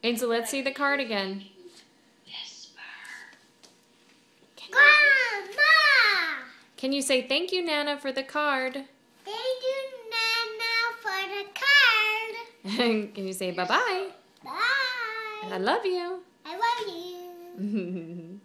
Ainsley, let's see the card again. Grandma! Can you say thank you, Nana, for the card? Thank you, Nana, for the card. Can you say bye-bye? Bye. I love you. I love you.